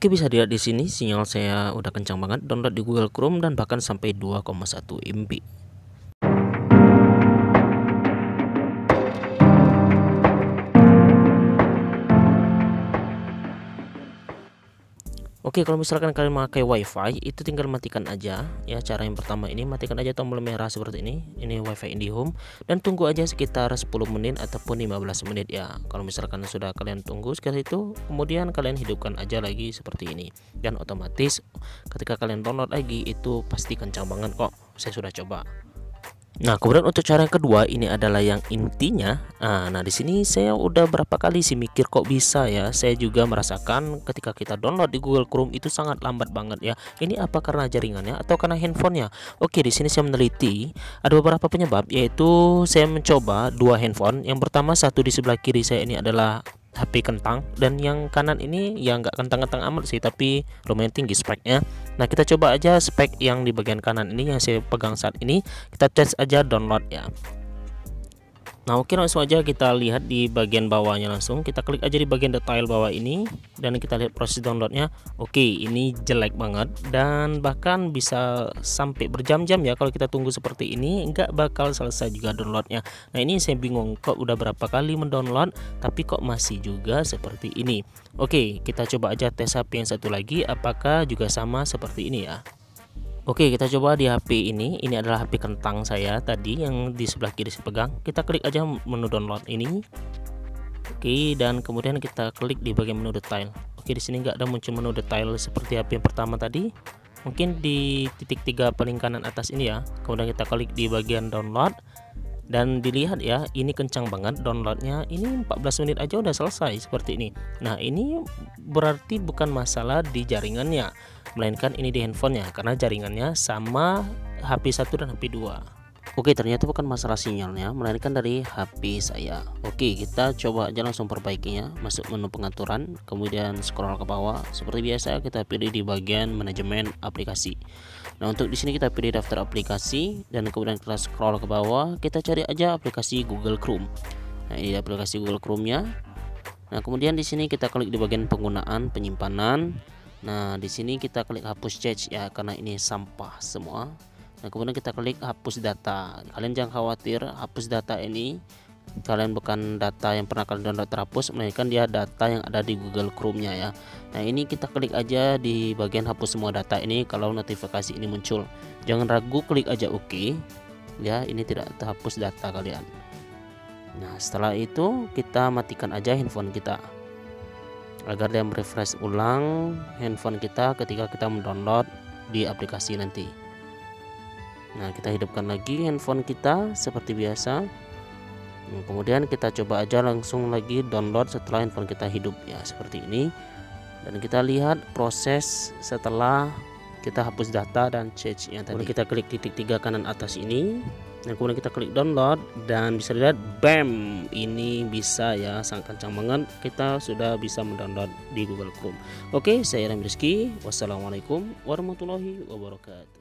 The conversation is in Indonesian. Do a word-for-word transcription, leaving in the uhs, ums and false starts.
Oke, bisa dilihat di sini sinyal saya udah kencang banget download di Google Chrome dan bahkan sampai dua koma satu M B. Oke, kalau misalkan kalian memakai WiFi itu tinggal matikan aja ya. Cara yang pertama ini matikan aja tombol merah seperti ini. Ini WiFi IndiHome dan tunggu aja sekitar sepuluh menit ataupun lima belas menit ya. Kalau misalkan sudah kalian tunggu sekitar itu, kemudian kalian hidupkan aja lagi seperti ini. Dan otomatis ketika kalian download lagi itu pasti kencang banget kok. Saya sudah coba. Nah, kemudian untuk cara yang kedua ini adalah yang intinya. Nah, nah di sini saya udah berapa kali sih mikir kok bisa ya. Saya juga merasakan ketika kita download di Google Chrome itu sangat lambat banget ya. Ini apa karena jaringannya atau karena handphonenya? Oke, di sini saya meneliti ada beberapa penyebab, yaitu saya mencoba dua handphone. Yang pertama, satu di sebelah kiri saya ini adalah H P kentang, dan yang kanan ini ya nggak kentang-kentang amat sih, tapi lumayan tinggi speknya. Nah, kita coba aja spek yang di bagian kanan ini yang saya pegang saat ini. Kita tes aja download ya. Nah, oke, langsung aja kita lihat di bagian bawahnya. Langsung kita klik aja di bagian detail bawah ini dan kita lihat proses downloadnya. Oke, ini jelek banget dan bahkan bisa sampai berjam-jam ya. Kalau kita tunggu seperti ini nggak bakal selesai juga downloadnya. Nah, ini saya bingung kok udah berapa kali mendownload tapi kok masih juga seperti ini. Oke, kita coba aja tes H P yang satu lagi apakah juga sama seperti ini ya. Oke, kita coba di H P ini. Ini adalah H P kentang saya tadi yang di sebelah kiri saya pegang. Kita klik aja menu download ini. Oke, dan kemudian kita klik di bagian menu detail. Oke, di sini nggak ada muncul menu detail seperti H P yang pertama tadi. Mungkin di titik tiga paling kanan atas ini ya. Kemudian kita klik di bagian download. Dan dilihat ya, ini kencang banget downloadnya. Ini empat belas menit aja udah selesai seperti ini. Nah, ini berarti bukan masalah di jaringannya, melainkan ini di handphonenya, karena jaringannya sama H P satu dan H P dua. Oke, ternyata bukan masalah sinyalnya, melainkan dari H P saya. Oke, kita coba aja langsung perbaikinya. Masuk menu pengaturan, kemudian scroll ke bawah. Seperti biasa kita pilih di bagian manajemen aplikasi. Nah, untuk di sini kita pilih daftar aplikasi dan kemudian kita scroll ke bawah. Kita cari aja aplikasi Google Chrome. Nah, ini aplikasi Google Chrome-nya. Nah, kemudian di sini kita klik di bagian penggunaan penyimpanan. Nah, di sini kita klik hapus cache ya, karena ini sampah semua. Nah, kemudian kita klik hapus data. Kalian jangan khawatir, hapus data ini kalian bukan data yang pernah kalian download terhapus, melainkan dia data yang ada di Google Chrome-nya ya. Nah, ini kita klik aja di bagian hapus semua data ini kalau notifikasi ini muncul. Jangan ragu, klik aja oke. Ya, ini tidak terhapus data kalian. Nah, setelah itu kita matikan aja handphone kita agar dia merefresh ulang handphone kita ketika kita mendownload di aplikasi nanti. Nah, kita hidupkan lagi handphone kita seperti biasa. Nah, kemudian kita coba aja langsung lagi download setelah handphone kita hidup ya, seperti ini. Dan kita lihat proses setelah kita hapus data dan cache yang tadi. Kemudian kita klik titik tiga kanan atas ini dan kemudian kita klik download dan bisa dilihat bam, ini bisa ya, sangat kencang banget. Kita sudah bisa mendownload di Google Chrome. Oke, saya Rami Rizky. Wassalamualaikum warahmatullahi wabarakatuh.